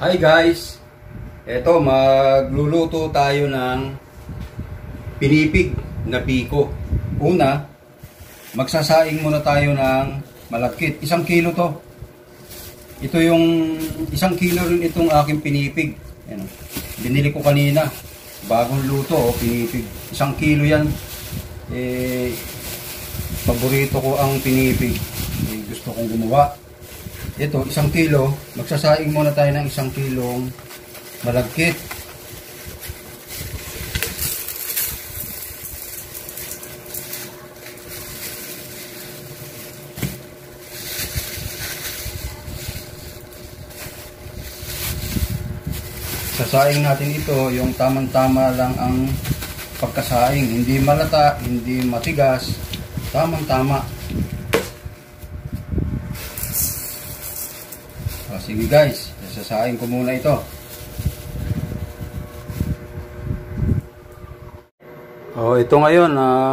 Hi guys! Eto, magluluto tayo ng pinipig na biko. Una, magsasaing muna tayo ng malagkit. 1 kilo to. Ito yung 1 kilo rin itong aking pinipig. Ayan, binili ko kanina. Bagong luto, pinipig. 1 kilo yan. Paborito ko ang pinipig. Gusto kong gumawa. Ito, 1 kilo. Magsasaing muna tayo ng 1 kilong malagkit. Sasaing natin ito, yung tamang-tama lang ang pagkasaing. Hindi malata, hindi matigas. Tamang-tama. Sige guys, sasaing ko muna ito. Ito ngayon,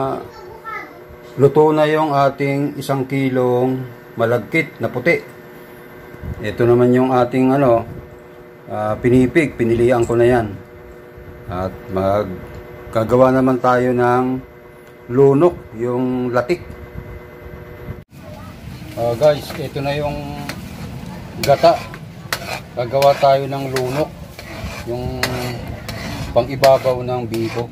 luto na yung ating 1 kilong malagkit na puti. Ito naman yung ating pinipig, pinilian ko na yan. At magkagawa naman tayo ng lunok, yung latik. Guys, ito na yung gata. Gagawa tayo ng lunok, yung pang-ibabaw ng biko.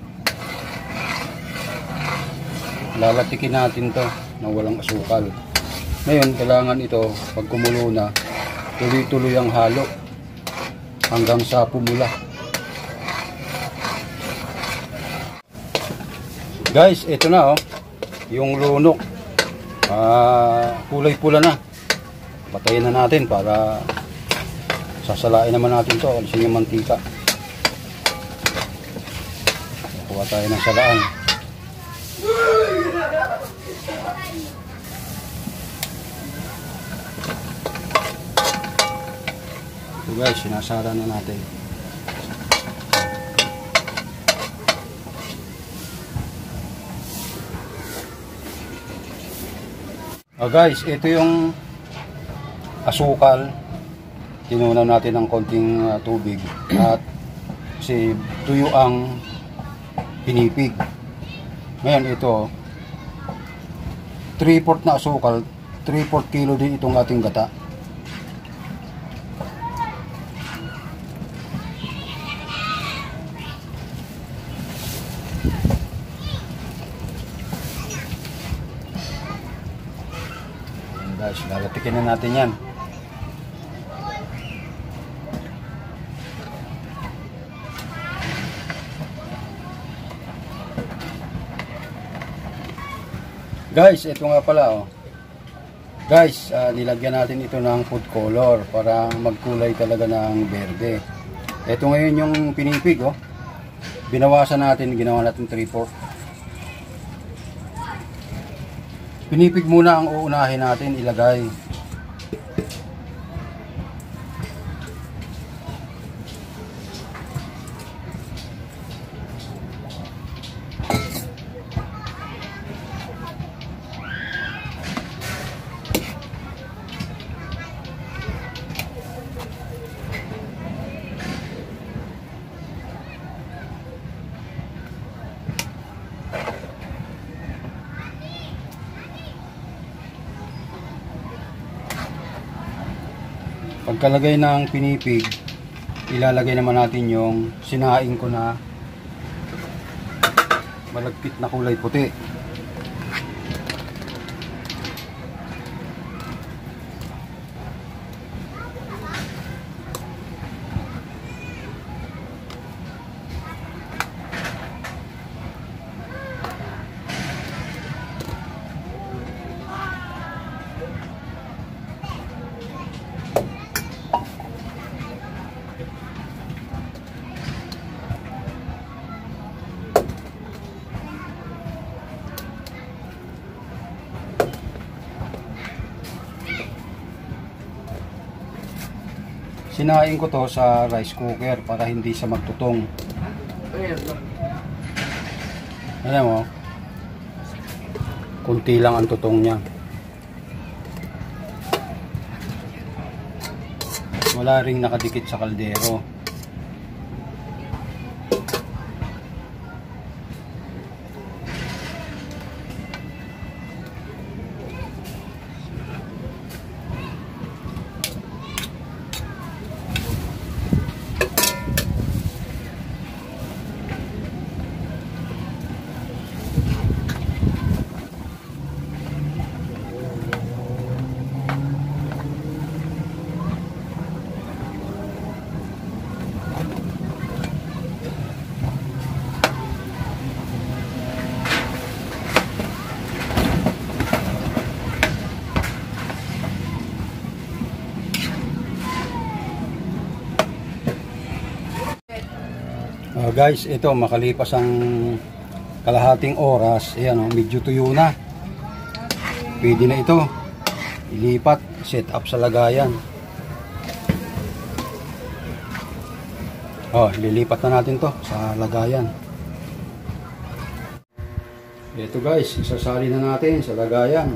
Lalatikin natin to na walang asukal. Ngayon, kailangan ito, pag kumulo na, tuloy-tuloy ang halo hanggang sa pumula. Guys, ito na yung lunok. Kulay pula na. Patayin na natin para sasalain naman natin to. Alisin yung mantika. Kuha tayo ng salaan. So guys, sinasara na natin. Guys, ito yung asukal. Tinunaw natin ng konting tubig at kasi tuyo ang pinipig. Ngayon ito 3/4 na asukal, 3/4 kilo din itong ating gata. Ayan guys, lalatikin na natin yan. Guys, ito nga pala Guys, nilagyan natin ito ng food color para magkulay talaga ng berde. Ito ngayon yung pinipig binawasan natin, ginawa natin 3/4. Pinipig muna ang uunahin natin ilagay. Pagkalagay ng pinipig, ilalagay naman natin yung sinaing ko na malagkit na kulay puti. Sinain ko to sa rice cooker para hindi siya magtutong. Alam mo, kunti lang ang tutong niya. wala ring nakadikit sa kaldero. Guys, ito makalipas ang kalahating oras, ayan, medyo tuyo na. Pwede na ito ilipat, set up sa lagayan. Lilipat na natin to sa lagayan. Ito guys, isasali na natin sa lagayan.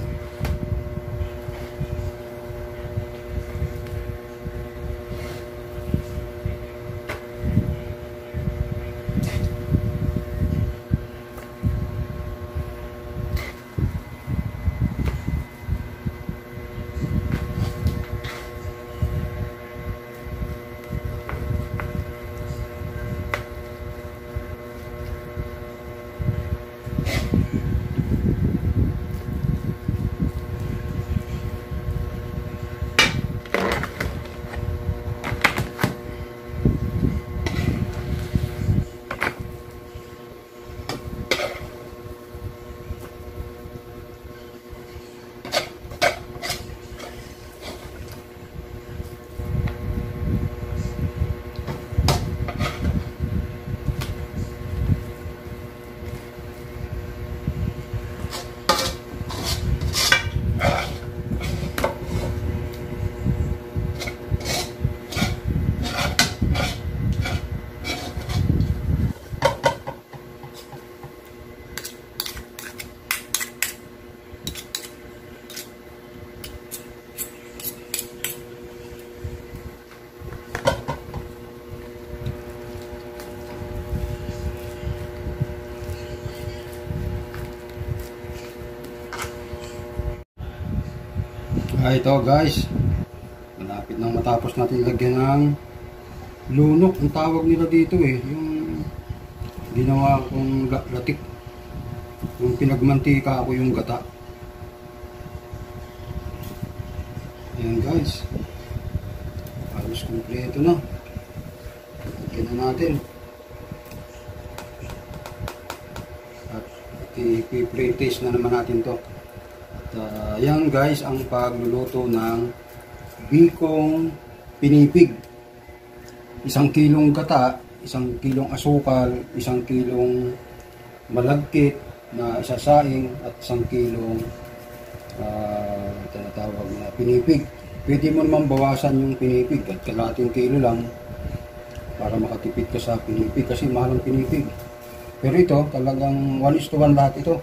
Ito guys, malapit nang matapos natin lagyan ng lunok, ang tawag nila dito yung ginawa kong latik, yung pinagmantika ako yung gata. Ayan guys, halos kompleto na. Lagyan na natin at i-pre-taste na naman natin to. Yan guys ang pagluluto ng bikong pinipig. 1 kilong gata, 1 kilong asukal, 1 kilong malagkit na isasaing at 1 kilong tinatawag na pinipig. Pwede mo naman bawasan yung pinipig at kalahating kilo lang para makatipid ka sa pinipig kasi mahal ang pinipig. Pero ito talagang 1:1 lahat ito.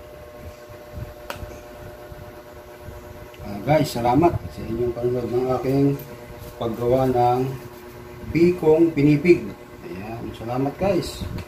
Guys, salamat sa inyong panonood ng aking paggawa ng bikong pinipig. Ayan, salamat guys.